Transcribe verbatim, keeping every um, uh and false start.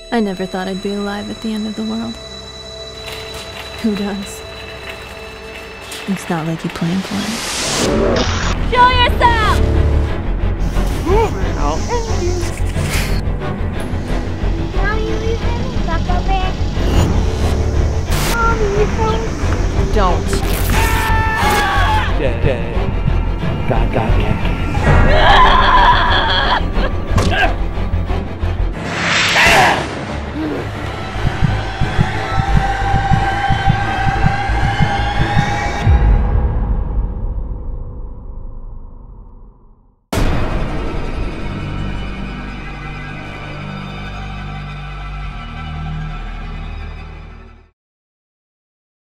I never thought I'd be alive at the end of the world. Who does? It's not like you planned for it. Show yourself! Mommy, will you send me back up there? Mommy, you send Don't. Dead, dead. God, God, God.